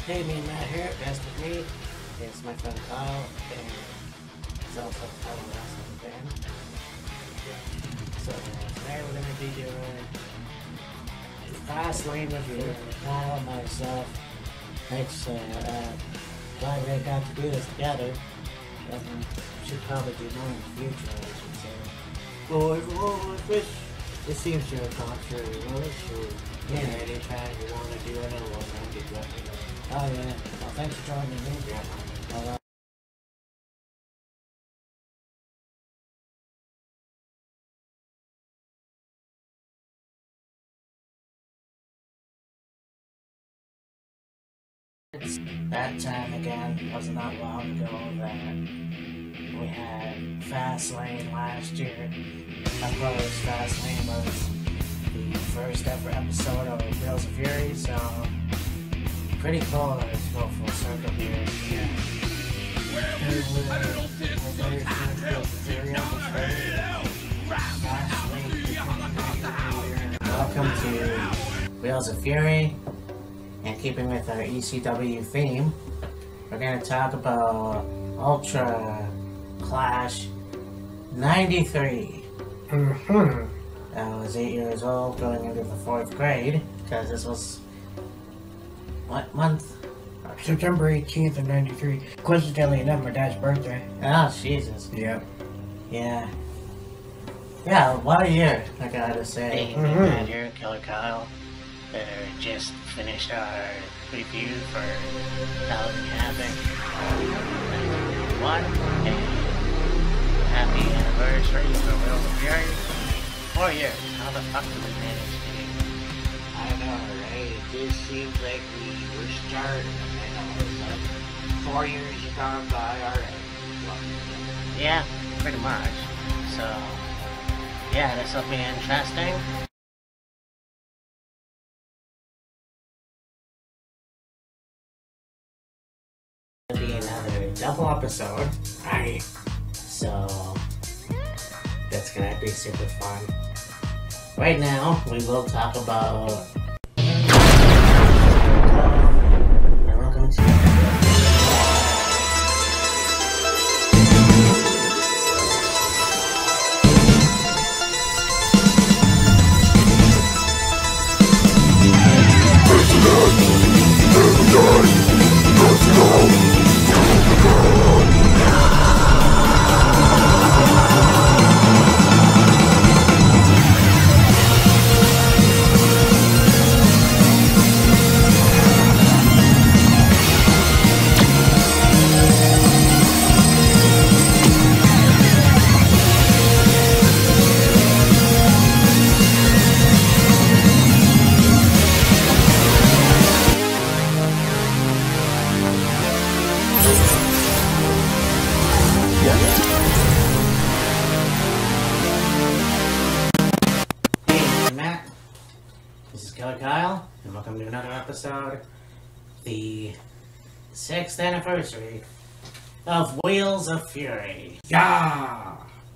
Hey, me and Matt here. Best with me is my friend Kyle, and he's also a fellow wrestling fan. So today we're going to be doing the fast lane review with Kyle and myself. Thanks, glad we got to do this together. We should probably do more in the future, I should say. Well, this seems to have gone fairly well, so Yeah. anytime you want to do another one, then just let me know. Oh yeah, well thanks for joining me. Yeah. Well, it's that time again. Wasn't that long ago that we had Fastlane last year. My brother's Fastlane was the first ever episode of WHEELZ of Fury, so pretty cool to go full circle here. Yeah. Welcome to WHEELZ of Fury, and keeping with our ECW theme, we're going to talk about Ultra Clash 93. I was 8 years old, going into the 4th grade, because this was, what month? September 18th of 93. Coincidentally enough, my dad's birthday. Oh, Jesus. Yep. Yeah. Yeah, what a year, I gotta say. Hey, Matt here, Killer Kyle. Just finished our review for Halloween Havoc 91, and happy anniversary for WHEELZ of Fury. 4 years. How the fuck did we manage to? I know, right? It just seems like we were starting, and all of a sudden, 4 years have gone by already. Yeah, pretty much. So, yeah, this will be interesting. It'll be another double episode. Right. So, that's gonna be super fun. Right now, we will talk about... Welcome to... Hey, Matt. This is Killer Kyle, and welcome to another episode, the 6th anniversary of WHEELZ of Fury. Yeah!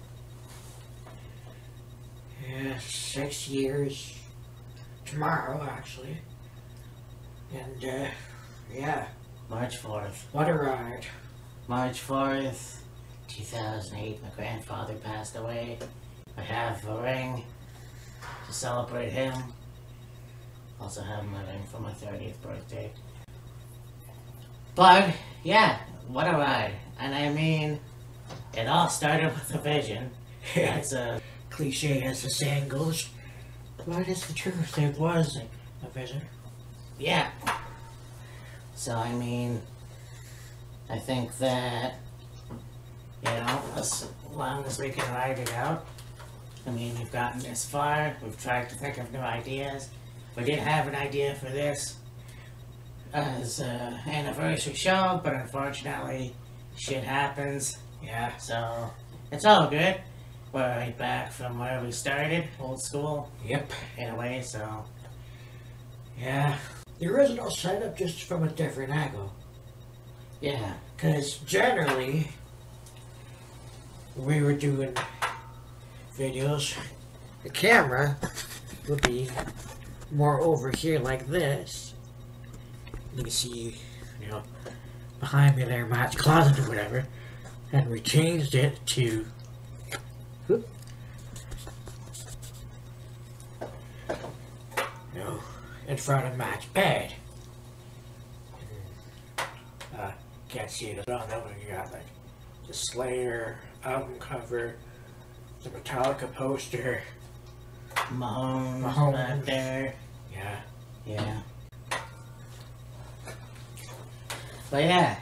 Yeah, 6 years. Tomorrow, actually. And, yeah. March 4th. What a ride. March 4th, 2008, my grandfather passed away. I have a ring to celebrate him. Also have my ring for my 30th birthday. But, yeah, what a ride. And I mean, it all started with a vision. It's a Cliche as the saying goes. But it's the truth. It was a vision. yeah. So, I mean, I think that, you know, as long as we can ride it out, I mean, we've gotten this far, we've tried to think of new ideas. We did have an idea for this as an anniversary show, but unfortunately, shit happens. Yeah. So, it's all good. We're right back from where we started, old school, Yep. in a way, so, Yeah. The original setup just from a different angle. yeah. Because generally, we were doing videos, the camera would be more over here like this. You can see you know, behind me there, Matt's closet or whatever, and we changed it to, whoop, you know, in front of Matt's bed. Can't see it on that one. You got like the Slayer album cover, the Metallica poster, Mahomes back there. Yeah. Yeah. But yeah,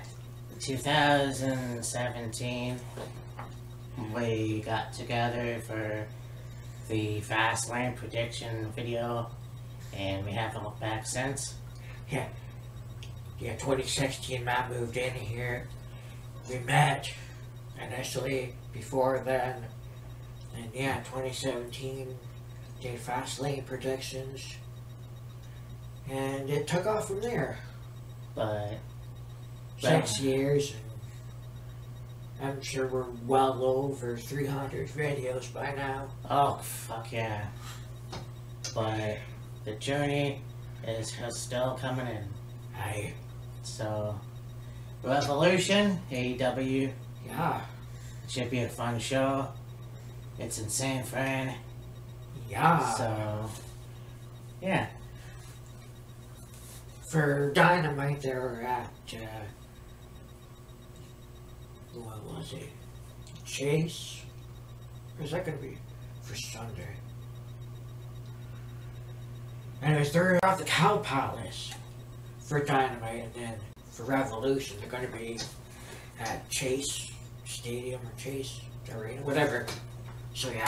2017, we got together for the Fast Lane prediction video, and we haven't looked back since. Yeah. Yeah, 2016, Matt moved in here. We met initially before then. And yeah, 2017, did Fast Lane predictions. And it took off from there. But 6 years. And I'm sure we're well over 300 videos by now. oh, fuck yeah. But the journey is still coming in. Aye. So, Revolution, AEW, Yeah. should be a fun show. It's in San Fran. Yeah. So, yeah. For Dynamite, they were at, what was it? Chase? Or is that going to be for Sunday? Anyways, they're off the Cow Palace for Dynamite, and then for Revolution, they're going to be at Chase Stadium or Chase Arena, whatever. So yeah,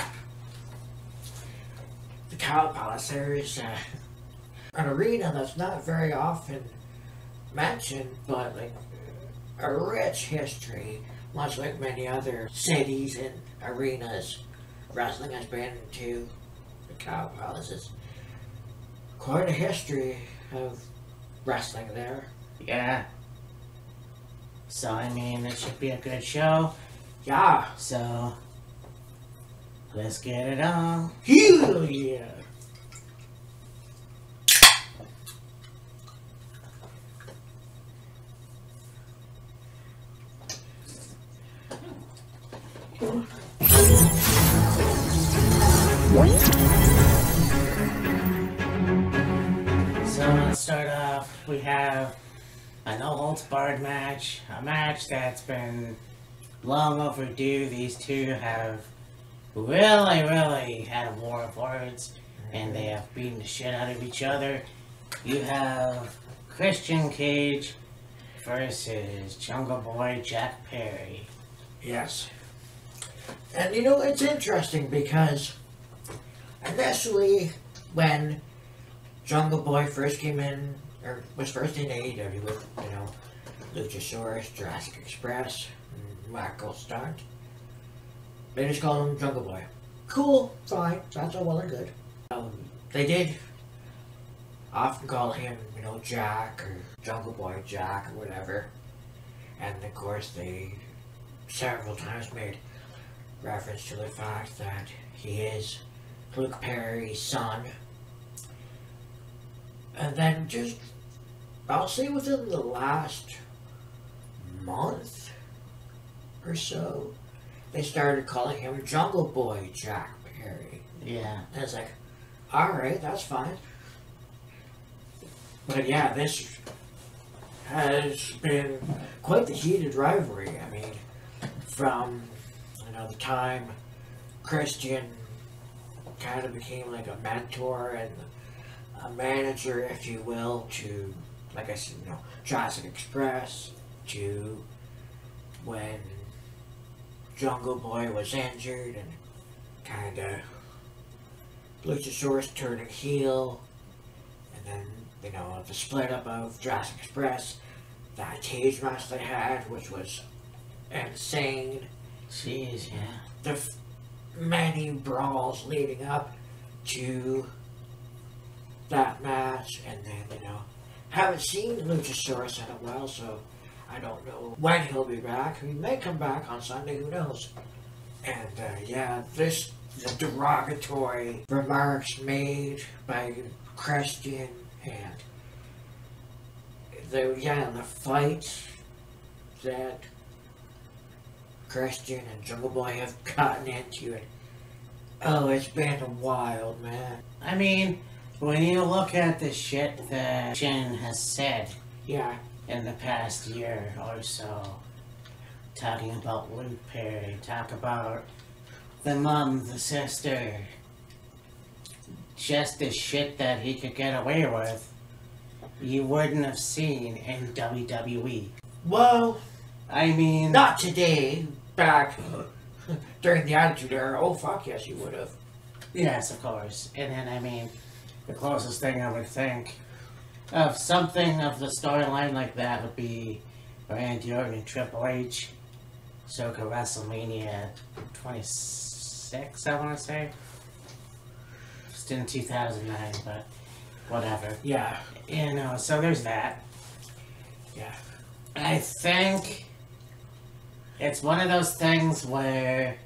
the Cow Palace, there is an arena that's not very often mentioned, but like a rich history, much like many other cities and arenas wrestling has been to. The Cow Palace is quite a history of wrestling there. Yeah. So, I mean, it should be a good show. Yeah. So, let's get it on. Hell yeah. So, let's start off. We have a no holds barred match. A match that's been long overdue. These two have really had a war of words, and they have beaten the shit out of each other. You have Christian Cage versus Jungle Boy Jack Perry. Yes. And you know, it's interesting because initially when Jungle Boy first came in, or was first in AEW with, you know, Luchasaurus, Jurassic Express, Michael Stunt, they just called him Jungle Boy. Cool, fine, that's all well and good. They did often call him, you know, Jack, or Jungle Boy Jack, or whatever. And of course they several times made reference to the fact that he is Luke Perry's son. And then just, I'll say within the last month or so, they started calling him Jungle Boy Jack Perry. Yeah. And it's like, alright, that's fine. But yeah, this has been quite the heated rivalry. I mean, from, you know, the time Christian kind of became like a mentor and a manager, if you will, to, like I said, you know, Jurassic Express, to when Jungle Boy was injured and kind of Luchasaurus turning heel, and then, you know, the split up of Jurassic Express, that cage match they had, which was insane. Jeez, yeah. The many brawls leading up to that match, and then, you know, haven't seen Luchasaurus in a while, so I don't know when he'll be back. He may come back on Sunday, who knows. And yeah, the derogatory remarks made by Christian, and the fights that Christian and Jungle Boy have gotten into it. Oh, it's been wild, man. I mean, when you look at the shit that Shin has said Yeah, in the past year or so, talking about Luke Perry, talk about the mom, the sister, just the shit that he could get away with, you wouldn't have seen in WWE. well, I mean, not today. Back during the Attitude Era, oh fuck yes, you would have. yes, of course. And then, I mean, the closest thing I would think of something of the storyline like that would be Randy Orton and Triple H, circa WrestleMania 26, I want to say. Just in 2009, but whatever. Yeah, You know, so there's that. yeah, I think it's one of those things where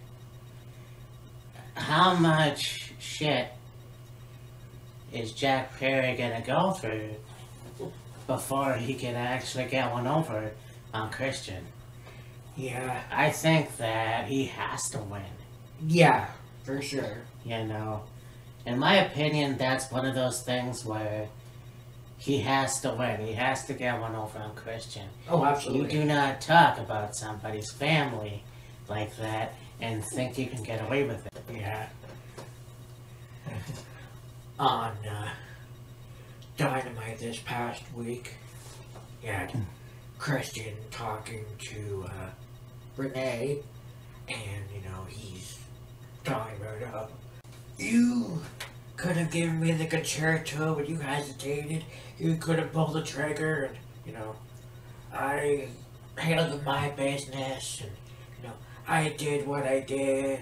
how much shit is Jack Perry gonna go through before he can actually get one over on Christian? yeah, I think that he has to win, yeah, for sure. you know. In my opinion, that's one of those things where he has to win. He has to get one over on Christian. Oh, You absolutely. do not talk about somebody's family like that and think you can get away with it. Yeah. On Dynamite this past week, you had Christian talking to Renee, and he's talking about you could have given me the concerto, but you hesitated. You could have pulled the trigger, and I handled my business, and I did what I did.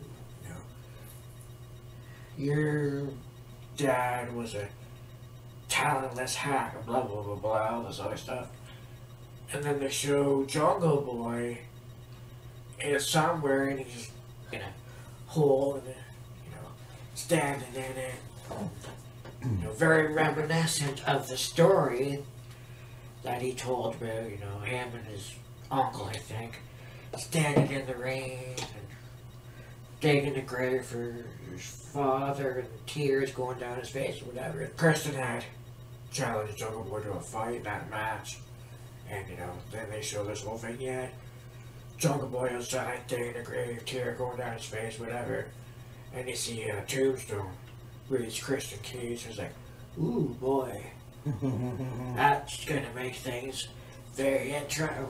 Your dad was a talentless hack, blah blah blah blah, all this other stuff. And then they show Jungle Boy is somewhere, and he's in a hole, and standing in it. Very reminiscent of the story that he told about, him and his uncle, I think, standing in the rain and digging a grave for his father, and tears going down his face or whatever. Kristen had challenged Jungle Boy to a fight in that match, and then they show this whole thing. Yeah, Jungle Boy outside digging a grave, tear going down his face, whatever, and you see a tombstone reads Christian Cage. It's like, ooh boy, that's gonna make things very interesting.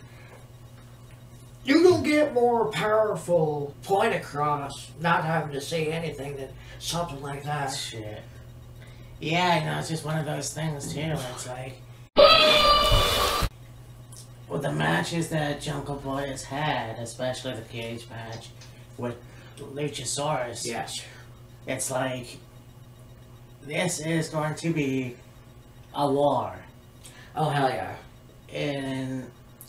You don't get more powerful point across not having to say anything than something like that. Shit. Yeah, I know, it's just one of those things too. It's like, with the matches that Jungle Boy has had, especially the cage match with Luchasaurus, Yes. it's like, this is going to be a war. Oh, hell yeah. And,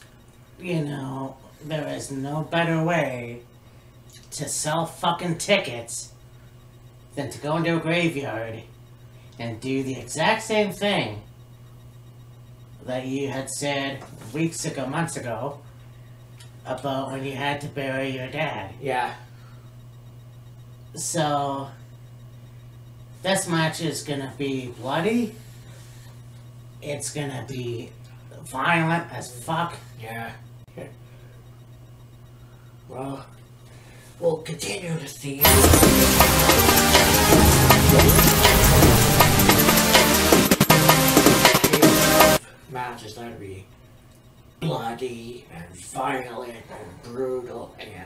there is no better way to sell fucking tickets than to go into a graveyard and do the exact same thing that you had said weeks ago, months ago, about when you had to bury your dad. Yeah. So, this match is gonna be bloody. It's gonna be violent as fuck. Yeah. Well, we'll continue to see matches that'll be bloody and violent and brutal and,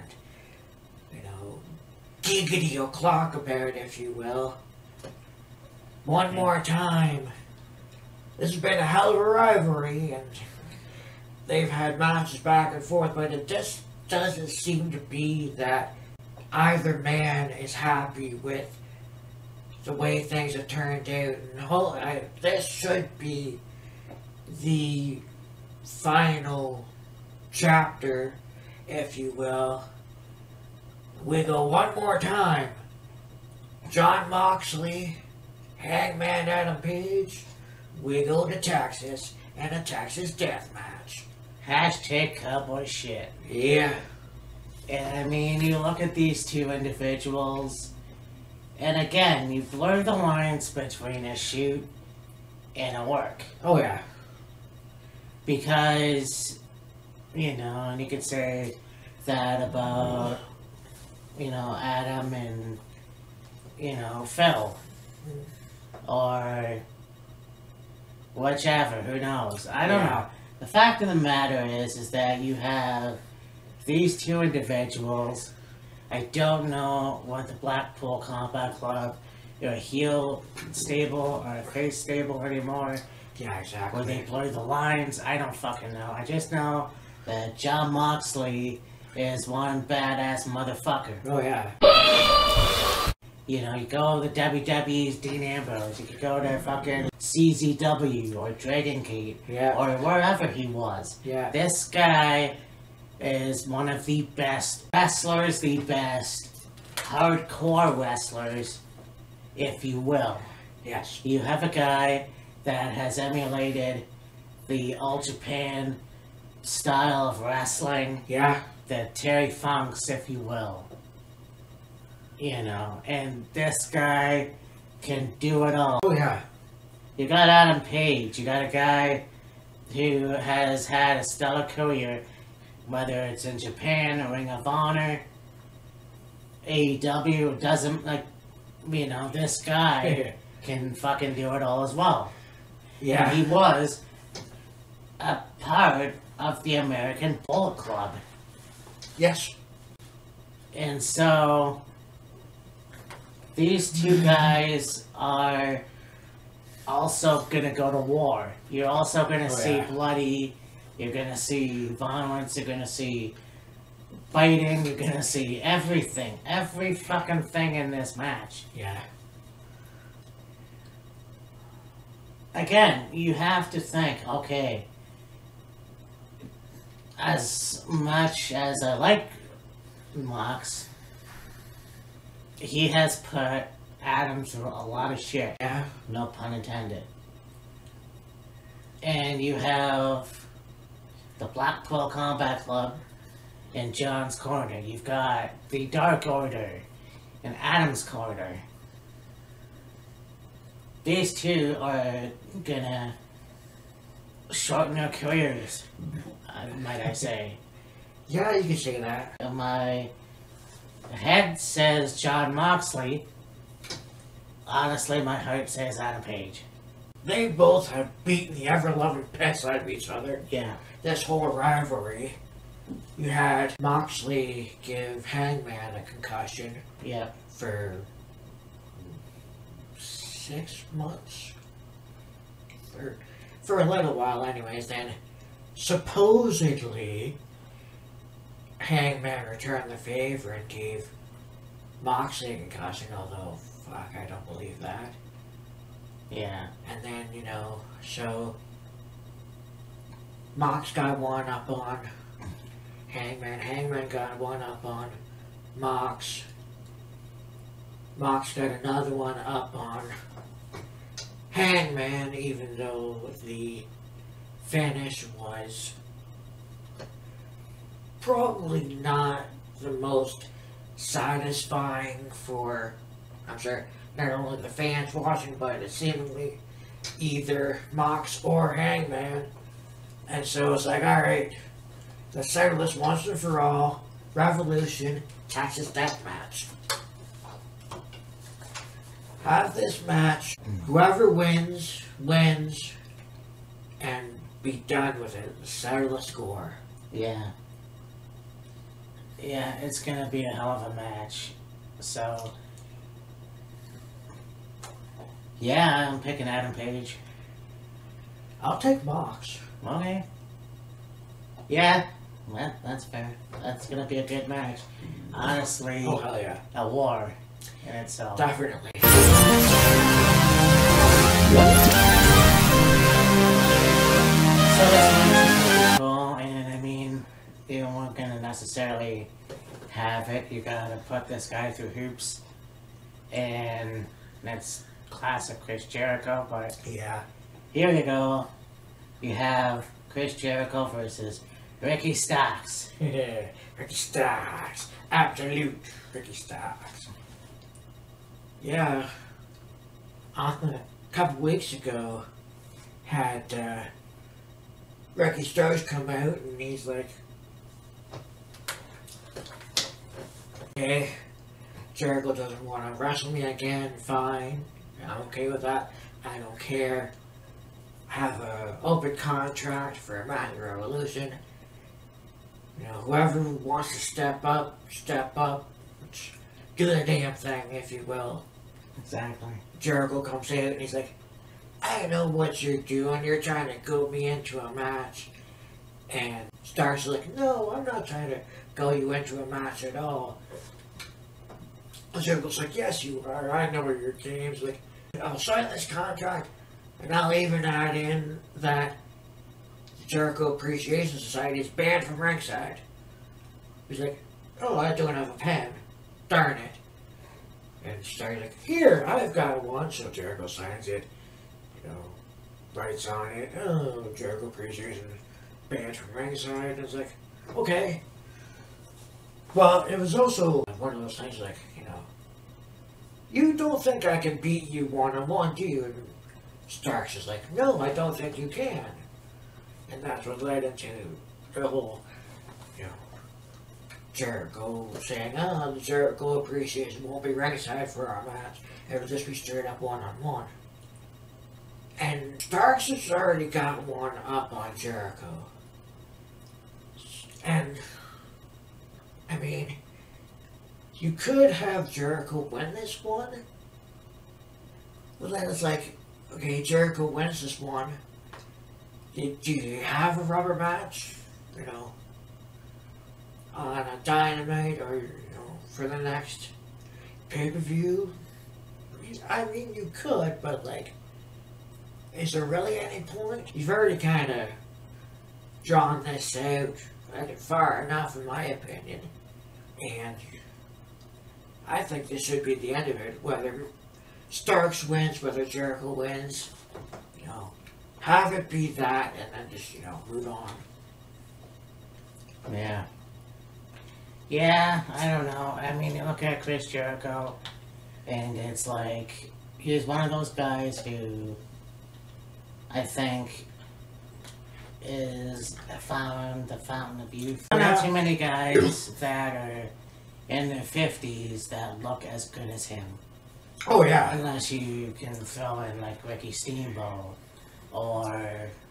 giggity o'clock about, if you will. One more time. This has been a hell of a rivalry, and they've had matches back and forth, but it just doesn't seem to be that either man is happy with the way things have turned out. And this should be the final chapter, if you will. We go one more time. John Moxley, Hangman Adam Page, we go to Texas, and a Texas death match. Hashtag cowboy shit. Yeah. And I mean, you look at these two individuals, and again, you blur the lines between a shoot and a work. Oh yeah. Because, you know, and you could say that about, you know, Adam and, you know, Phil. Or whichever, who knows? I don't know. The fact of the matter is that you have these two individuals. I don't know what the Blackpool Combat Club, or a heel stable or a face stable anymore. Yeah, exactly. Where they blur the lines. I don't fucking know. I just know that John Moxley is one badass motherfucker. Oh yeah. You know, you go to the WWE's Dean Ambrose, you could go to fucking CZW or Dragon Gate, Yeah. or wherever he was. Yeah. This guy is one of the best wrestlers, the best hardcore wrestlers, if you will. Yes. You have a guy that has emulated the All Japan style of wrestling, Yeah. the Terry Funks, if you will. You know, and this guy can do it all. Oh yeah. You got Adam Page, you got a guy who has had a stellar career, whether it's in Japan or Ring of Honor, AEW, doesn't, like, you know, this guy can fucking do it all as well. Yeah. And he was a part of the American Bullet Club. Yes. And so, these two guys are also gonna go to war. You're also gonna see yeah. bloody, you're gonna see violence, you're gonna see fighting, you're gonna see everything. Every fucking thing in this match. Yeah. Again, you have to think, okay, as much as I like Mox, he has put Adam through a lot of shit. Yeah. No pun intended. And you have the Blackpool Combat Club in John's corner. You've got the Dark Order in Adam's corner. These two are gonna shorten their careers, might I say. Yeah, you can say that. My head says John Moxley. Honestly, my heart says Adam Page. They both have beaten the ever-loving piss out of each other. Yeah. This whole rivalry. You had Moxley give Hangman a concussion Yeah. for 6 months. For a little while anyways, then supposedly Hangman returned the favor and gave Moxley a concussion, although fuck, I don't believe that. Yeah. And then, you know, so Mox got one up on Hangman. Hangman got one up on Mox. Mox got another one up on Hangman, even though the finish was probably not the most satisfying for, I'm sure, not only the fans watching, but seemingly either Mox or Hangman. And so it's like, alright, let's settle this once and for all. Revolution, Texas Deathmatch. Have this match, whoever wins, wins, and be done with it. Settle the score. Yeah. Yeah, it's gonna be a hell of a match. So, yeah, I'm picking Adam Page. I'll take Mox. Okay. Yeah, well, that's fair. That's gonna be a good match. Honestly, Oh, hell yeah. a war in itself. Definitely. So this one's cool, and I mean, you weren't gonna necessarily have it. You gotta put this guy through hoops, and that's classic Chris Jericho. But Yeah. here you go, you have Chris Jericho versus Ricky Starks. Ricky Starks. Absolute Ricky Starks. Yeah. A couple weeks ago, had Ricky Starks come out and he's like, okay, Jericho doesn't want to wrestle me again, fine. I'm okay with that. I don't care. I have an open contract for a match Revolution. You know, whoever wants to step up, do the damn thing, if you will. Exactly. Jericho comes in and he's like, I know what you're doing. You're trying to go me into a match. And Stark's like, no, I'm not trying to go you into a match at all. Jericho's like, yes, you are. I know your game's like, I'll sign this contract, and I'll even add in that the Jericho Appreciation Society is banned from ringside. He's like, oh, I don't have a pen. Darn it. And Stark's like, here, I've got one. So Jericho signs it, you know, writes on it, oh, Jericho Appreciation banned from ringside. And it's like, okay. Well, it was also one of those things like, you know, you don't think I can beat you one-on-one, do you? And Starks is like, no, I don't think you can. And that's what led into the whole, you know, Jericho saying, oh, the Jericho Appreciation won't be ringside for our match. It'll just be straight up one-on-one. And Starks has already got one up on Jericho. And, I mean, you could have Jericho win this one. Well, then it's like, okay, Jericho wins this one. Do you have a rubber match? You know, on a Dynamite or, you know, for the next pay-per-view? I mean, you could, but, like, is there really any point? You've already kind of drawn this out far enough, in my opinion. And I think this should be the end of it. Whether Starks wins, whether Jericho wins, you know, have it be that, and then just, you know, move on. Yeah. Yeah, I don't know. I mean, you look at Chris Jericho, and it's like, he's one of those guys who I think is the fountain of youth. Not too many guys that are in their 50s that look as good as him. Oh, yeah. Unless you can throw in like Ricky Steamboat or...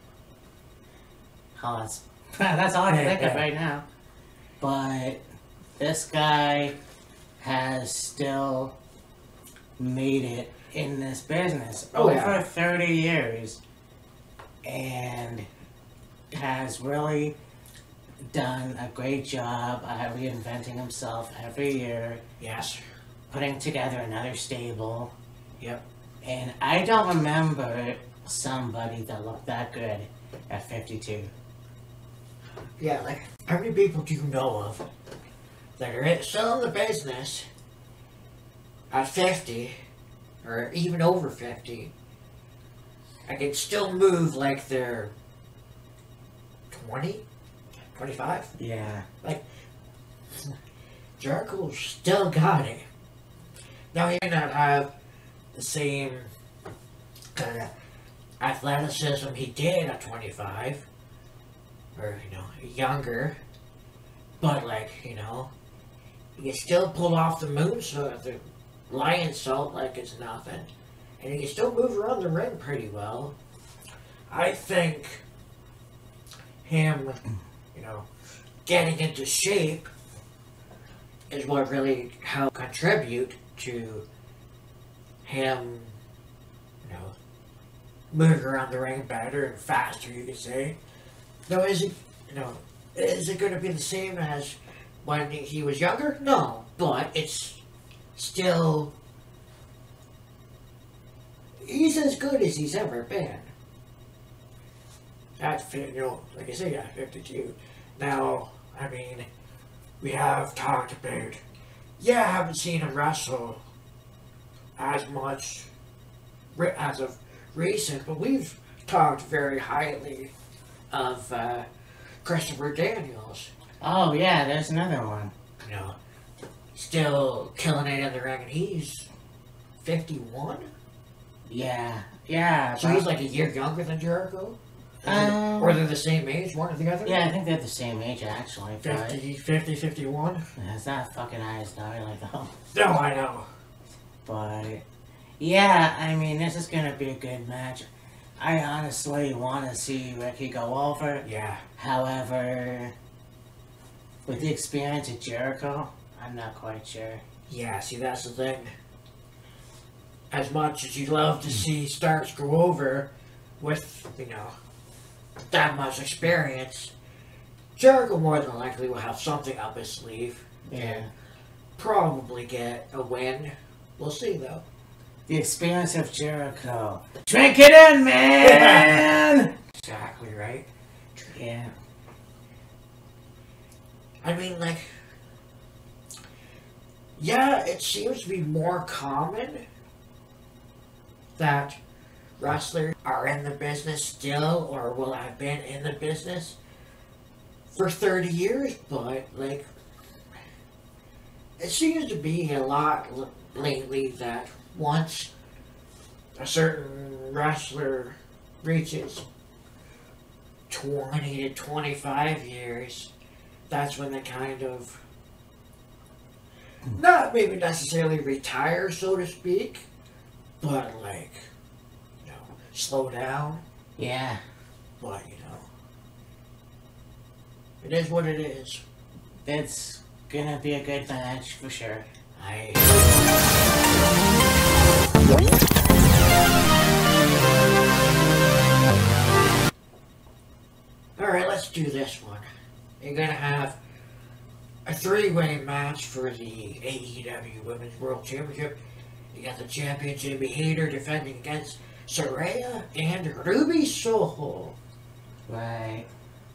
Oh, that's all I can think of right now. But this guy has still made it in this business over 30 years and has really done a great job at reinventing himself every year. Yes. Putting together another stable. Yep. And I don't remember somebody that looked that good at 52. Yeah, like, how many people do you know of that are still in the business at 50, or even over 50, and can still move like they're 20, 25? Yeah. Like, Jericho still got it. Now, he may not have the same kind of athleticism he did at 25, or, you know, younger, but, like, you know, he can still pull off the moonsault, the lion salt like it's nothing, and he can still move around the ring pretty well. I think him, you know, getting into shape is what really helped contribute to him, you know, moving around the ring better and faster, you could say. Now, is it, you know, is it going to be the same as when he was younger? No, but it's still, he's as good as he's ever been. At, you know, like I say, at 52. Now, I mean, we have talked about, yeah, I haven't seen him wrestle as much as of recent, but we've talked very highly of Christopher Daniels. Oh yeah, there's another one. You know, still killing it in the ring, and he's 51. Yeah, yeah. So but- he's like a year younger than Jericho? Um, Or they're the same age, one or the other? Yeah, I think they're the same age actually. But 50, 51? it's not fucking eyes gnarly though. No, I know. But yeah, I mean, this is gonna be a good match. I honestly want to see Ricky go over. Yeah. However, with the experience of Jericho, I'm not quite sure. Yeah, see, that's the thing. As much as you love to see Starks go over with, you know, that much experience, Jericho more than likely will have something up his sleeve. Yeah. And probably get a win. We'll see, though. The experience of Jericho. Drink it in, man! Exactly right. Yeah. I mean, like, yeah, it seems to be more common that wrestlers are in the business still, or will have been in the business for 30 years, but, like, it seems to be a lot lately that once a certain wrestler reaches 20 to 25 years, that's when they kind of, not maybe necessarily retire, so to speak, but like, you know, slow down. Yeah. But, you know, it is what it is. It's gonna be a good match for sure. Alright, let's do this one. You're gonna have a three-way match for the AEW Women's World Championship. You got the champion Jamie Hayter defending against Saraya and Ruby Soho. Right.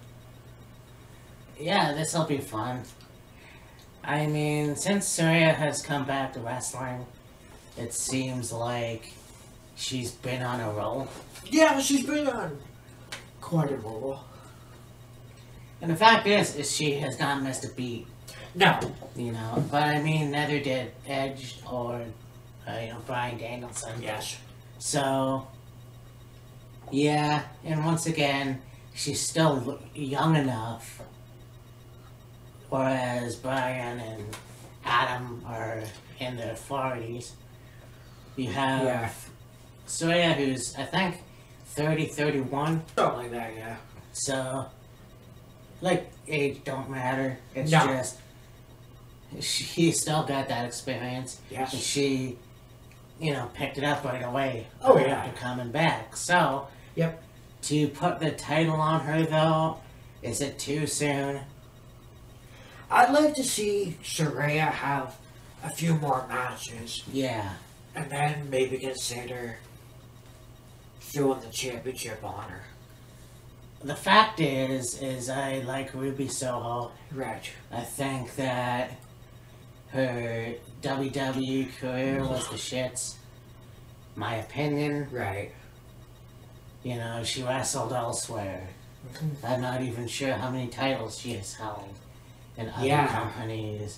Yeah, this'll be fun. I mean, since Saraya has come back to wrestling, it seems like she's been on a roll. Yeah, she's been on quite a roll. And the fact is she has not missed a beat. No. You know, but I mean, neither did Edge or, Bryan Danielson. Yes. So, yeah, and once again, she's still young enough, whereas Bryan and Adam are in their 40s. You have Saraya, who's, I think, 30, 31. Something like that, yeah. So, like, age don't matter. It's No. just, she still got that experience. Yes. And she, picked it up right away. Oh, yeah. After coming back. So, Yep. to put the title on her, though, is it too soon? I'd like to see Saraya have a few more matches Yeah. and then maybe consider throwing the championship on her. The fact is I like Ruby Soho. Right. I think that her WWE career was the shits. My opinion. Right. She wrestled elsewhere. I'm not even sure how many titles she has held in other companies.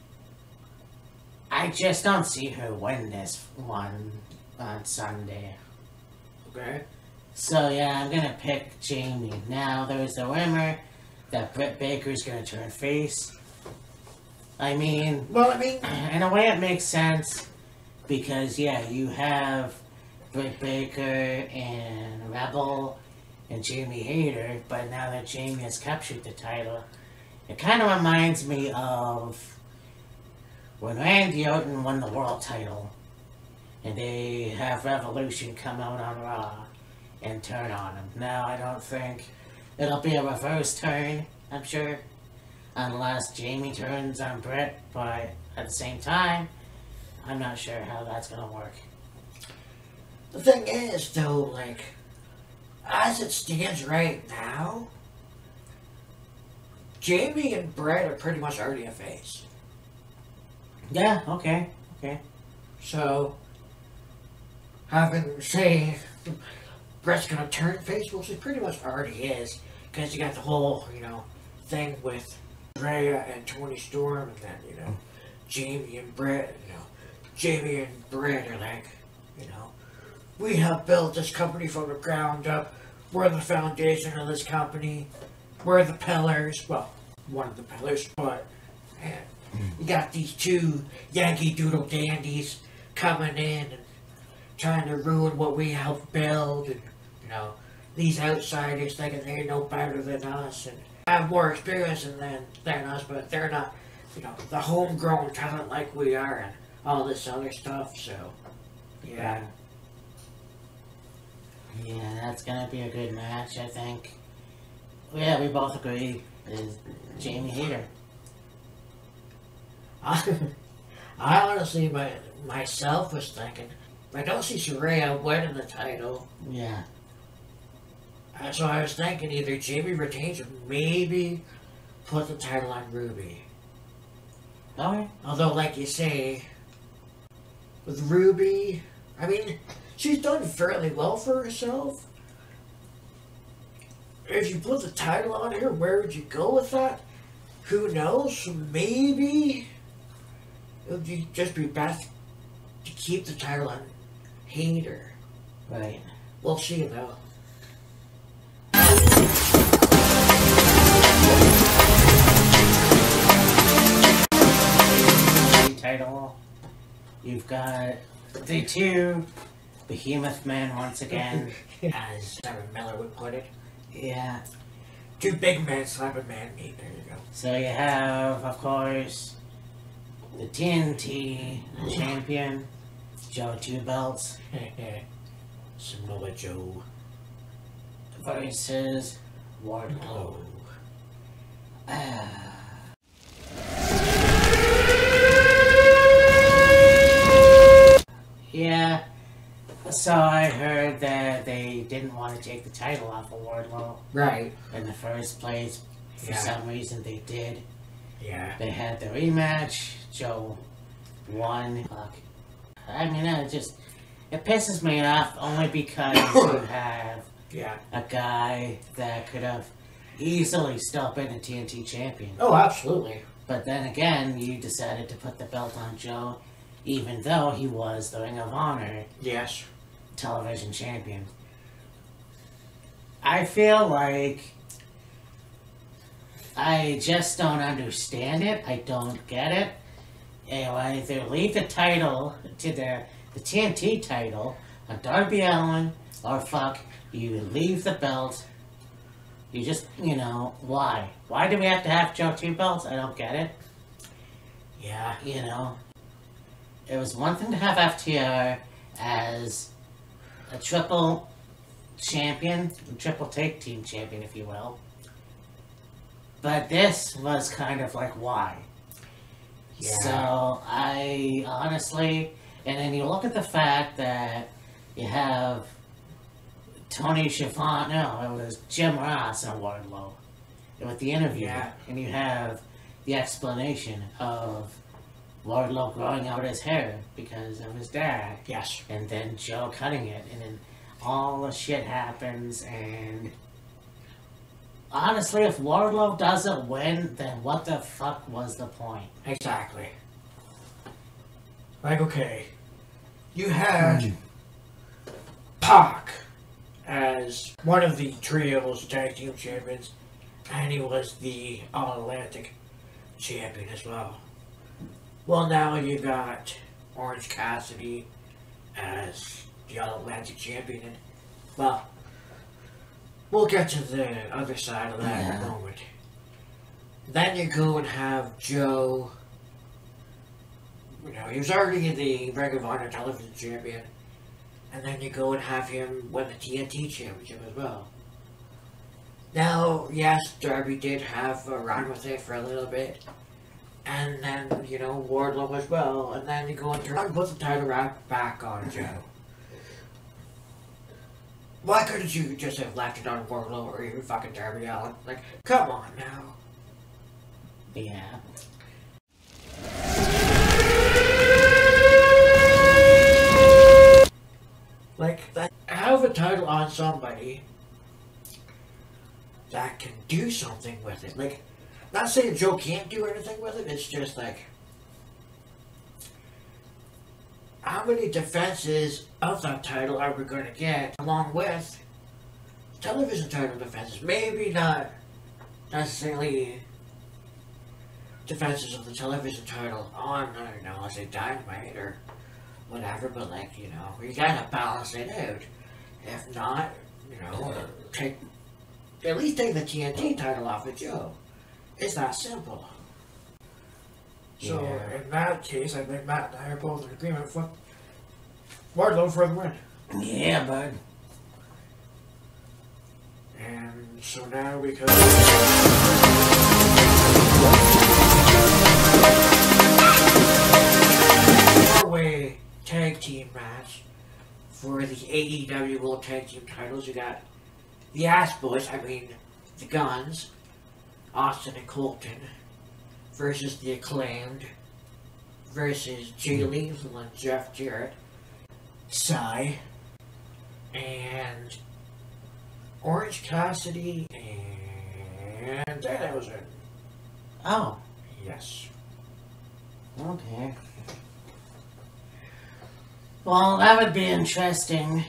I just don't see her win this one on Sunday. Okay. So yeah, I'm gonna pick Jamie. Now there's a rumor that Britt Baker's gonna turn face. I mean, Well, I mean, in a way it makes sense because yeah, you have Britt Baker and Rebel and Jamie Hayter, but now that Jamie has captured the title, it kind of reminds me of when Randy Orton won the world title and they have Revolution come out on Raw and turn on him. Now I don't think it'll be a reverse turn, I'm sure, unless Jamie turns on Britt, but at the same time, I'm not sure how that's gonna work. the thing is, though, like, as it stands right now, Jamie and Brett are pretty much already a face. Yeah, okay. So, having, say, Brett's gonna turn face. Well, she pretty much already is, because you got the whole, thing with Rhea and Tony Storm, and then, Jamie and Brett, Jamie and Brett are like, we have built this company from the ground up. We're the foundation of this company. We're the pillars. Well, one of the pillars, but man, you got these two Yankee Doodle dandies coming in and trying to ruin what we helped build, and these outsiders thinking they're no better than us and have more experience than us, but they're not, the homegrown talent like we are, and all this other stuff. So, yeah. Yeah, that's gonna be a good match, I think. Yeah, we both agree. Is Jamie Hayter. I honestly, myself was thinking, I don't see Saraya winning the title. Yeah. So I was thinking either Jamie retains or maybe put the title on Ruby. Alright. Although, like you say, with Ruby, I mean, she's done fairly well for herself. If you put the title on her, where would you go with that? Who knows? Maybe it would just be best to keep the title on Hayter. Right. We'll see, though. Title. You've got the two behemoth men once again. As Simon Miller would put it. Yeah. Two big men slapping man meat. There you go. So you have, of course, the TNT champion, Joe Two Belts, Samoa Joe versus Wardlow. Yeah, so I heard that they didn't want to take the title off of Wardlow. Right. In the first place. For Yeah. some reason they did. Yeah. They had the rematch. Joe won. Fuck. I mean, it pisses me off only because you have Yeah. a guy that could have easily still been a TNT champion. Oh, absolutely. But then again, you decided to put the belt on Joe, even though he was the Ring of Honor Yes. television champion. I feel like I just don't understand it. I don't get it. You either leave the title to the TNT title on Darby Allin, or fuck, you leave the belt. You just, why? Why do we have to have Joe Two Belts? I don't get it. Yeah. It was one thing to have FTR as a triple champion, triple take team champion, if you will. But this was kind of like, why? Yeah. So, I honestly, and then you look at the fact that you have Tony Schiavone, no, it was Jim Ross and Wardlow with the interview. Yeah. And you have the explanation of Wardlow growing out his hair because of his dad. Yes. And then Joe cutting it, and then all the shit happens, and honestly, if Wardlow doesn't win, then what the fuck was the point? Exactly. Like, okay, you had Pac as one of the trio's tag team champions, and he was the All-Atlantic champion as well. Well, now you got Orange Cassidy as the All-Atlantic champion, and, well, we'll get to the other side of that in a moment. Then you go and have Joe. He was already the Ring of Honor television champion. And then you go and have him win the TNT championship as well. Now, yes, Darby did have a run with it for a little bit. And then, Wardlow as well. And then you go and put the title right back on Joe. Why couldn't you just have left it on Wardlow or even fucking Darby Allin? Like, come on now. Yeah. Like, that, have a title on somebody that can do something with it. Like, not saying Joe can't do anything with it, it's just like, how many defenses of that title are we going to get along with television title defenses? Maybe not necessarily defenses of the television title on, I don't know, let's say Dynamite or whatever, but like, you know, you gotta balance it out. If not, you know, at least take the TNT title off of Joe. It's that simple. So, in that case, I think Matt and I are both in agreement with Wardlow for the win. Yeah, bud. And so now we go. Four-way tag team match for the AEW World Tag Team titles. You got the Ass Boys, the Guns, Austin and Colton, versus the Acclaimed, versus Jay Lethal and Jeff Jarrett, Psy, and Orange Cassidy, and that was it. Oh, Yes. okay. Well, that would be interesting.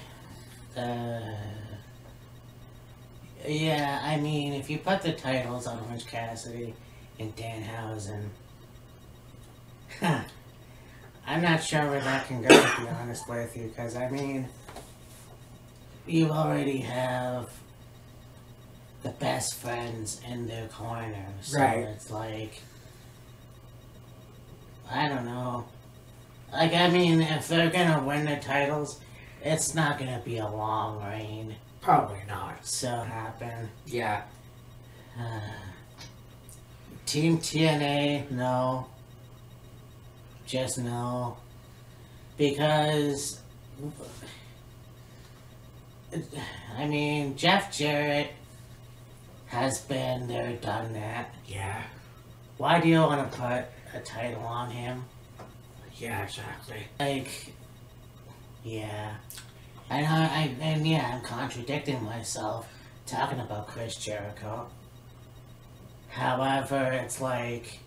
Yeah, I mean, if you put the titles on Orange Cassidy and Danhausen, I'm not sure where that can go, to be honest with you, because, I mean, you already have the best friends in their corners. So Right. it's like, I don't know. Like, I mean, if they're gonna win the titles, it's not gonna be a long reign. Probably not. So happen. Yeah. Team TNA, no. Just no. Because, I mean, Jeff Jarrett has been there, done that. Yeah. Why do you want to put a title on him? Yeah, exactly. Like, yeah. I know, I'm contradicting myself talking about Chris Jericho. However, it's like,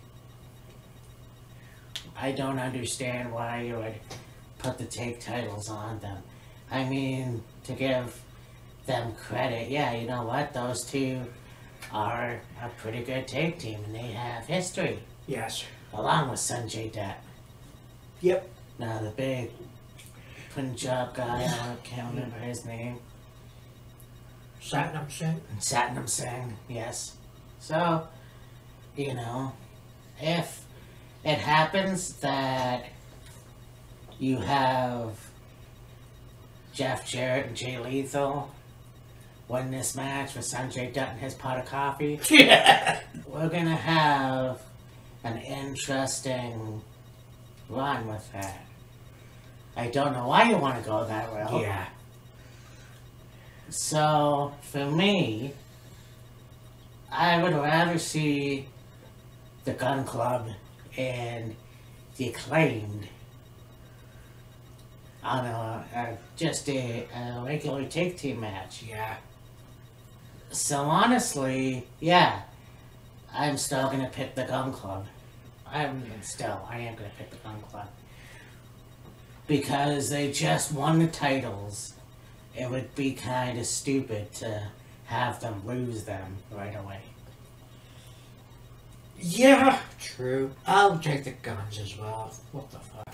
I don't understand why you would put the take titles on them. I mean, to give them credit, yeah, you know what? Those two are a pretty good tag team, and they have history, Yes. along with Sanjay Dutt. Yep. Now, the big Punjab guy, I can't remember his name. Satnam Singh. Satnam Singh, yes. So, you know, if it happens that you have Jeff Jarrett and Jay Lethal win this match with Sanjay Dutt and his pot of coffee, we're gonna have an interesting run with that. I don't know why you want to go that route. Yeah. So, for me, I would rather see the Gun Club and the Acclaimed on just a regular tag team match. Yeah. So honestly, yeah, I'm still gonna pick the Gun Club. I am gonna pick the Gun Club. Because they just won the titles. It would be kind of stupid to have them lose them right away. Yeah. True. I'll take the Guns as well. What the fuck?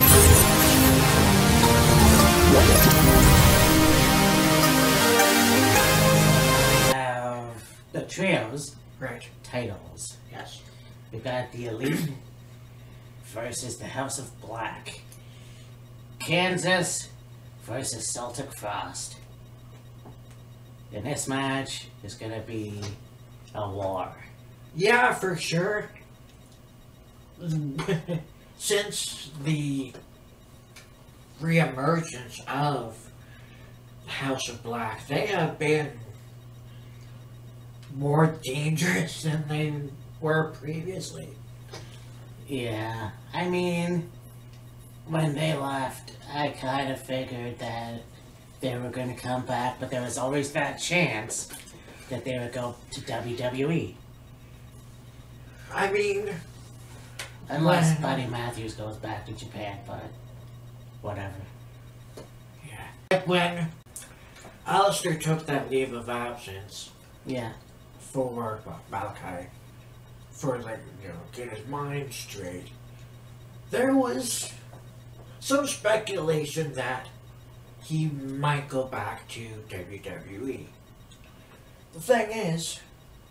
The trios Right. titles. Yes. We got the Elite versus the House of Black. Kansas versus Celtic Frost. And this match is gonna be a war. Yeah, for sure. Since the reemergence of House of Black, they have been more dangerous than they were previously. Yeah, I mean, when they left, I kind of figured that they were going to come back, but there was always that chance that they would go to WWE. I mean, Unless Well- Buddy Matthews goes back to Japan, but whatever. yeah. Like when Alistair took that leave of absence Yeah. for Malachi, for like, get his mind straight, there was some speculation that he might go back to WWE. The thing is,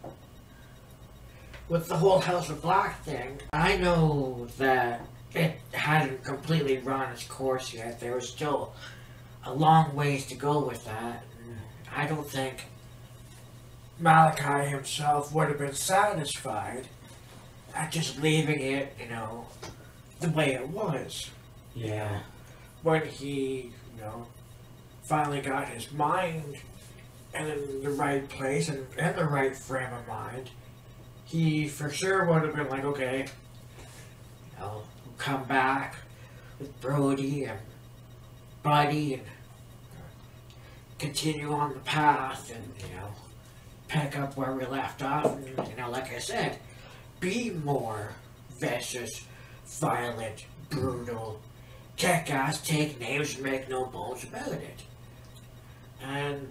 with the whole House of Black thing, I know that it hadn't completely run its course yet. There was still a long ways to go with that. And I don't think Malachi himself would have been satisfied at just leaving it, the way it was. Yeah. When he, finally got his mind in the right place and in the right frame of mind, he for sure would have been like, okay, come back with Brody and Buddy and continue on the path and, pick up where we left off and, like I said, be more vicious, violent, brutal, kick ass, take names, make no bones about it. And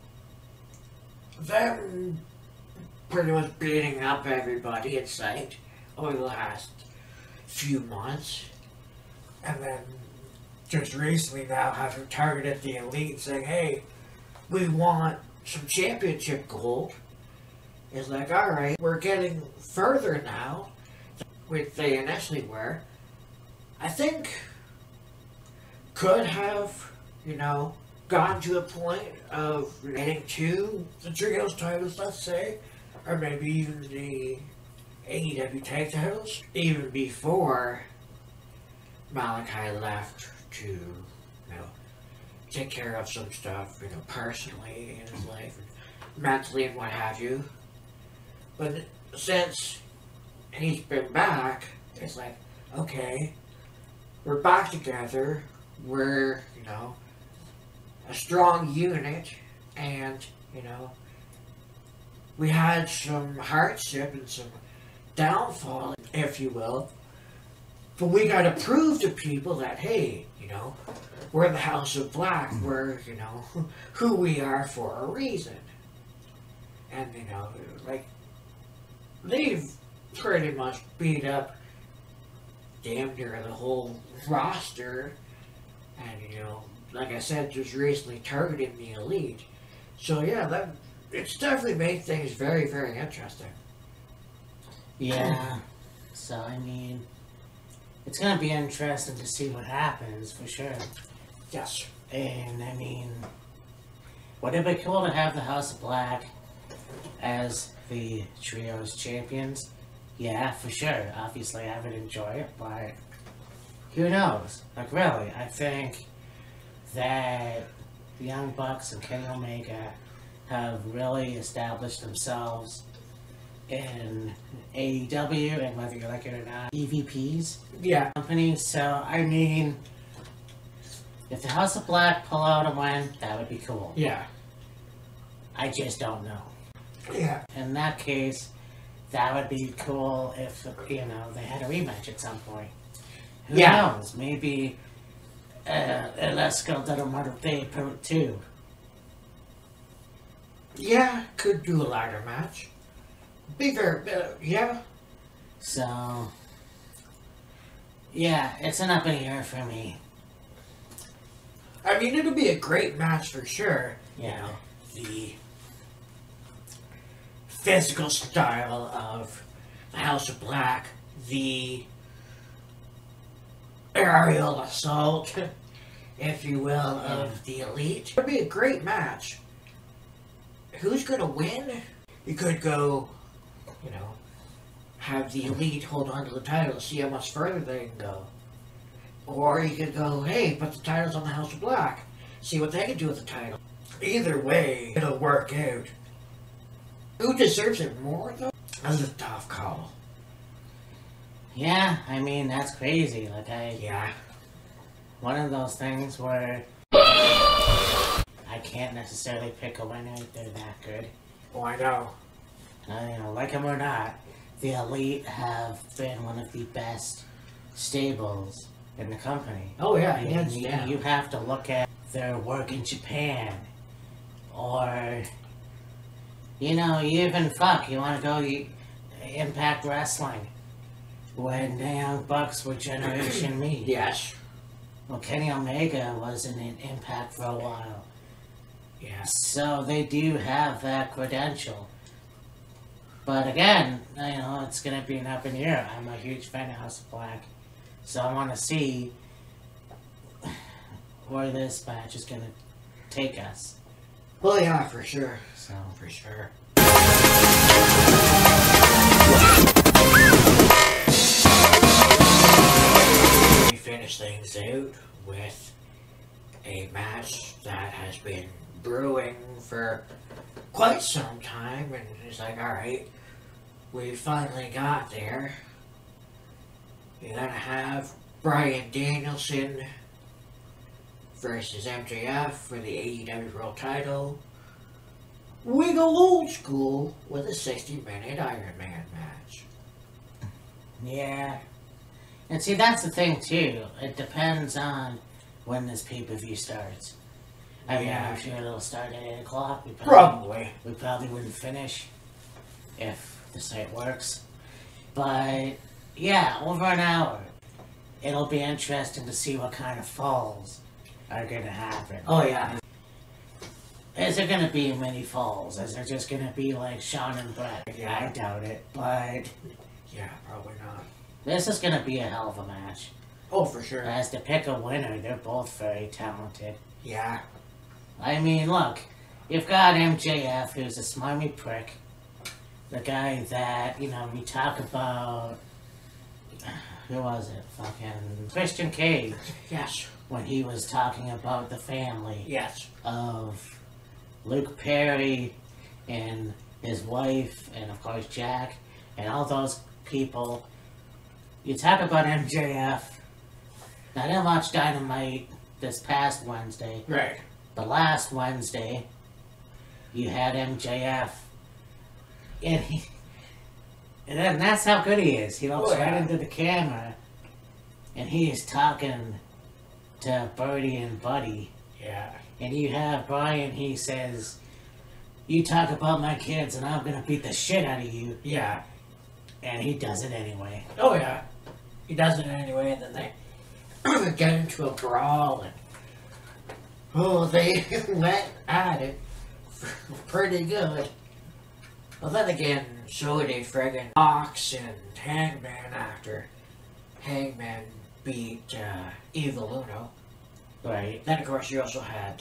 them pretty much beating up everybody in sight over the last few months, and then just recently now having targeted the elite, saying, hey, we want some championship gold. It's like, alright, we're getting further now than they initially were. I think could have, gotten to a point of getting to the trios titles, let's say, or maybe even the AEW tag titles, even before Malachi left to, take care of some stuff, personally in his life, and mentally and what have you. But since he's been back, it's like, okay, we're back together, we're, a strong unit, and, we had some hardship and some downfall, if you will, but we gotta prove to people that, hey, we're the House of Black, we're, who we are for a reason. And, they've pretty much beat up damn near the whole roster, and, like I said, just recently targeting the elite. So yeah, it's definitely made things very, very interesting. Yeah. So, I mean, it's going to be interesting to see what happens, for sure. Yes. And, I mean, would it be cool to have the House of Black as the Trios champions? Yeah, for sure. Obviously, I would enjoy it, but who knows? Like, really, I think that the Young Bucks and Kenny Omega have really established themselves in AEW, and whether you like it or not, EVPs. Yeah. Company. So, I mean, if the House of Black pull out a win, that would be cool. Yeah. I just don't know. Yeah. In that case, that would be cool if, they had a rematch at some point. Who knows? Maybe let's go to the Mother Day Part 2. Yeah, could do a ladder match. Be very, yeah. So, yeah, it's an up in the air for me. I mean, it'll be a great match for sure. Yeah. The physical style of the House of Black, the aerial assault, if you will, of the elite. It'll be a great match. Who's gonna win? You could go, have the elite hold on to the title, see how much further they can go. Or you could go, hey, put the titles on the House of Black, see what they can do with the title. Either way, it'll work out. Who deserves it more, though? That's a tough call. Yeah, I mean, that's crazy. Yeah. One of those things where I can't necessarily pick a winner. They're that good. Oh, I know. Like them or not, the Elite have been one of the best stables in the company. Oh, yeah, And yeah. you have to look at their work in Japan, or you even you want to go Impact Wrestling when the Young Bucks were Generation Me. Yes. Well, Kenny Omega was in Impact for a while. Yes. So they do have that credential. But again, it's going to be an up in the air. I'm a huge fan of House of Black. So I want to see where this match is going to take us. Oh, yeah, for sure. So, For sure. We finish things out with a match that has been brewing for quite some time, and it's like, alright, we finally got there. You're gonna have Bryan Danielson versus MJF for the AEW World title. We go old school with a 60-minute Iron Man match. yeah. And see, that's the thing, too. It depends on when this pay-per-view starts. I mean, Yeah. I'm sure it'll start at 8 o'clock. Probably. We probably wouldn't finish if the site works. But, yeah, over an hour. It'll be interesting to see what kind of falls are going to happen. Oh, yeah. Is there going to be many falls? Is there just going to be like Sean and Brett? Yeah. I doubt it. But Yeah, probably not. this is going to be a hell of a match. Oh, for sure. As to pick a winner, they're both very talented. Yeah. I mean, look, you've got MJF, who's a smarmy prick. The guy that, we talk about. Who was it? Fucking Christian Cage. Yes. When he was talking about the family Yes. of Luke Perry and his wife, and of course Jack, and all those people. You talk about MJF. Now, I didn't watch Dynamite this past Wednesday, Right. but last Wednesday, you had MJF, and and that's how good he is. He looks Oh, yeah. right into the camera, and he is talking to Birdie and Buddy. Yeah. And you have Brian, he says, you talk about my kids and I'm gonna beat the shit out of you. Yeah. And he does it anyway. Oh, yeah. He does it anyway, and then they get into a brawl, and they went at it pretty good. Well, then again, so did friggin' Ox and Hangman after Hangman beat Evil Uno. Right. Then, of course, you also had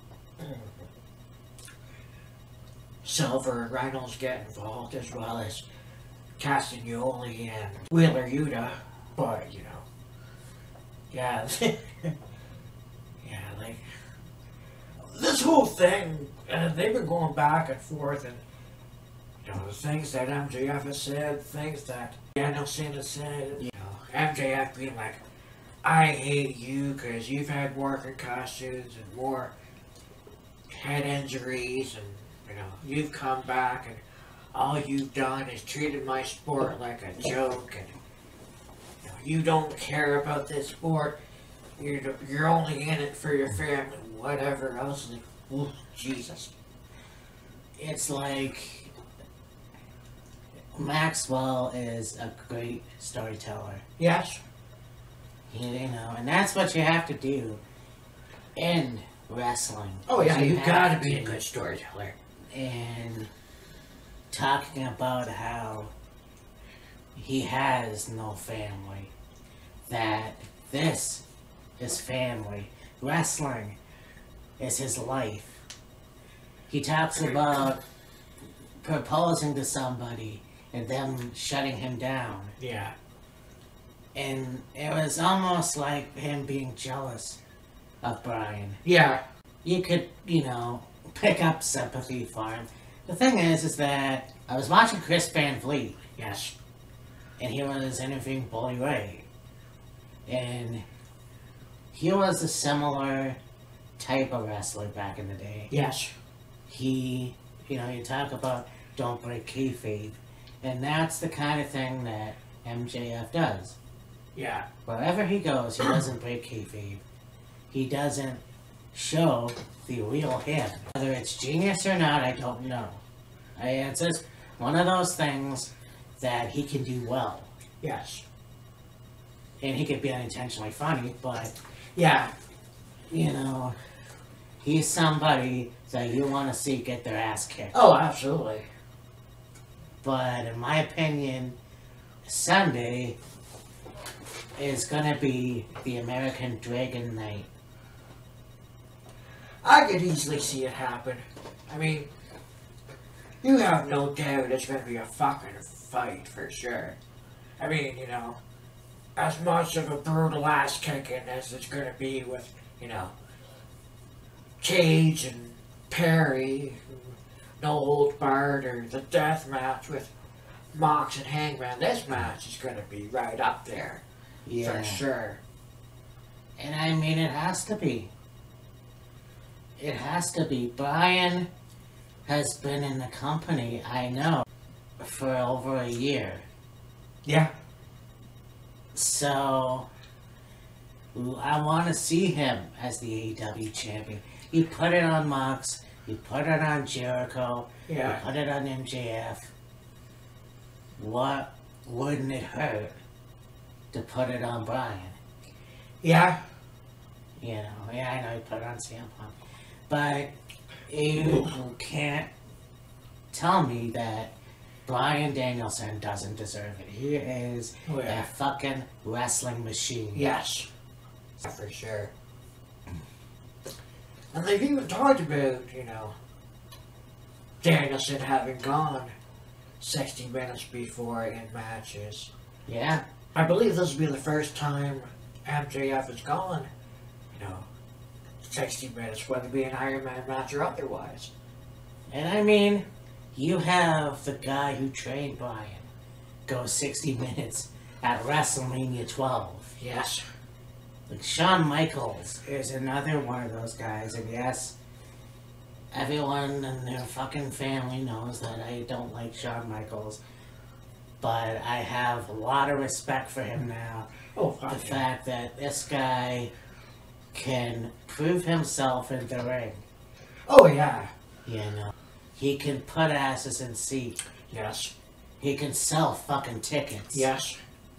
Silver and Reynolds get involved, as well as Castagnoli and Wheeler Yuta. But, yeah, yeah, like, this whole thing, they've been going back and forth, and, the things that MJF has said, things that Danielson has said, MJF being like, I hate you because you've had more concussions and more head injuries, and you've come back and all you've done is treated my sport like a joke, and you don't care about this sport. You're only in it for your family, whatever else. Like, oh, Jesus. It's like Maxwell is a great storyteller. Yes. And that's what you have to do in wrestling. Oh yeah, You you've have got to be a to. good storyteller. And talking about how he has no family, that this is family, wrestling is his life. He talks about proposing to somebody and them shutting him down, Yeah. and it was almost like him being jealous of Brian. Yeah. You could, pick up sympathy for him. The thing is that I was watching Chris Van Vliet, Yes. and he was interviewing Bully Ray, and he was a similar type of wrestler back in the day. Yes. He, you know, you talk about don't break kayfabe, and that's the kind of thing that MJF does. Yeah. Wherever he goes, he doesn't break kayfabe. He doesn't show the real him. Whether it's genius or not, I don't know. It's just one of those things that he can do well. Yes. And he could be unintentionally funny, but, Yeah. you know, he's somebody that you want to see get their ass kicked. Oh, absolutely. But in my opinion, Sunday is gonna be the American Dragon Night. I could easily see it happen. I mean, you have no doubt it's going to be a fucking fight for sure. I mean, you know, as much of a brutal ass kicking as it's going to be with, you know, Cage and Perry, No Holds Barred, or the death match with Mox and Hangman, this match is going to be right up there. Yeah. For sure. And I mean, it has to be. It has to be. Brian has been in the company, I know, for over a year. Yeah. So, I want to see him as the AEW champion. He put it on Mox, he put it on Jericho, Yeah. he put it on MJF. What wouldn't it hurt to put it on Brian? Yeah. You know, yeah, I know he put it on CM Punk. But you can't tell me that Bryan Danielson doesn't deserve it. He is Oh, yeah. a fucking wrestling machine. Yes. For sure. And they've even talked about, you know, Danielson having gone 60 minutes before in matches. Yeah. I believe this will be the first time MJF has gone, you know, 60 minutes, whether it be an Iron Man match or otherwise. And I mean, you have the guy who trained Bryan go 60 minutes at WrestleMania 12. Yes. Like Shawn Michaels is another one of those guys, and yes, everyone in their fucking family knows that I don't like Shawn Michaels, but I have a lot of respect for him now. Oh, The fuck yeah. fact that this guy can prove himself in the ring, Oh, yeah. you know. He can put asses in seats. Yes. He can sell fucking tickets. Yes.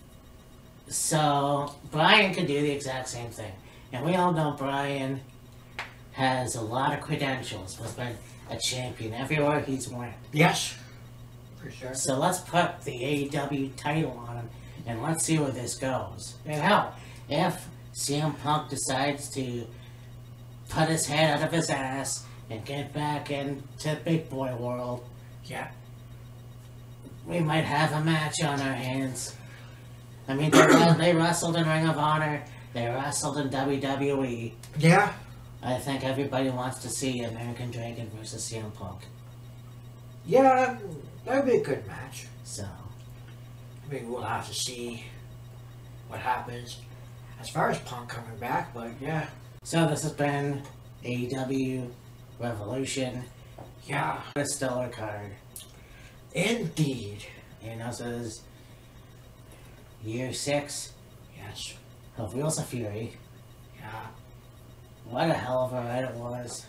So, Brian can do the exact same thing. And we all know Brian has a lot of credentials. Has been a champion everywhere he's went. Yes. For sure. So let's put the AEW title on him and let's see where this goes. And hell, if CM Punk decides to put his head out of his ass and get back into big boy world, Yeah. we might have a match on our hands. I mean, they wrestled in Ring of Honor, they wrestled in WWE. Yeah. I think everybody wants to see American Dragon versus CM Punk. Yeah, that would be a good match. So, I mean, we'll have to see what happens as far as Punk coming back, but yeah. so this has been AEW Revolution. Yeah. A stellar card. Indeed. You know, so this is year 6 Yes. of Wheels of Fury. Yeah. What a hell of a ride it was.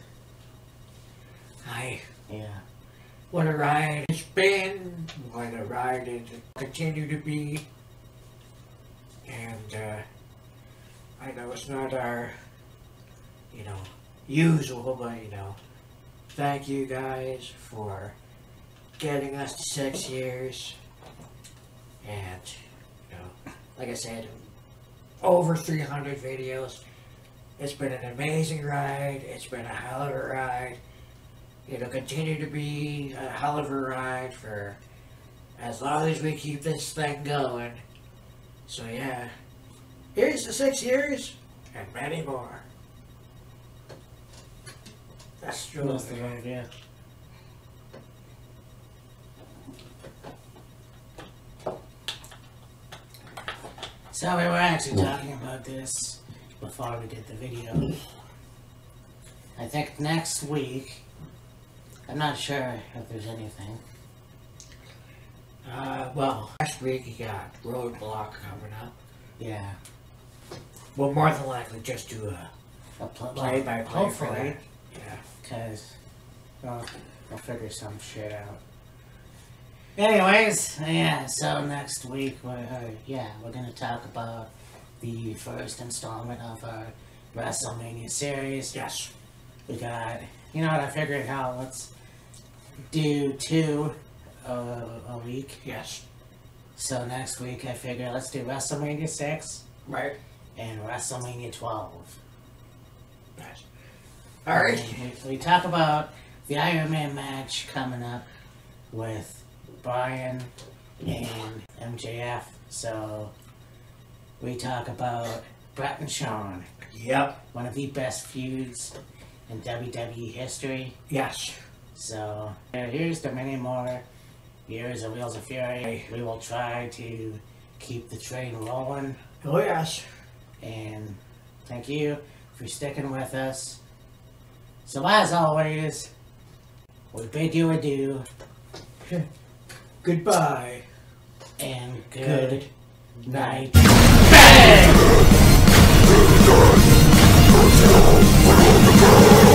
Yeah. What a ride it's been. What a ride it will continue to be. And, I know it's not our, you know, usual, but, you know, thank you guys for getting us to 6 years. And, you know, like I said, over 300 videos. It's been an amazing ride. It's been a hell of a ride. It'll continue to be a hell of a ride for as long as we keep this thing going. So yeah, here's to 6 years and many more. That's true. That's the road, yeah. So we were actually talking about this before we did the video. I think next week, I'm not sure if there's anything. Well, next week you got Roadblock coming up. Yeah. We'll more than likely just do a play-by-play for hopefully, that. Yeah. because I'll figure some shit out. Anyways, yeah, so next week, we're gonna talk about the first installment of our WrestleMania series. Yes. We got, you know what, I figured out, let's do 2 a week. Yes. So next week I figure let's do WrestleMania 6 Right. and WrestleMania 12. Nice. Alright. We talk about the Iron Man match coming up with Brian and MJF. So we talk about Bret and Shawn, Yep. one of the best feuds in WWE history. Yes. So here's to many more years of Wheels of Fury. We will try to keep the train rolling. Oh, yes. And thank you for sticking with us. So as always, we bid you adieu Goodbye. and Good good night. Bang!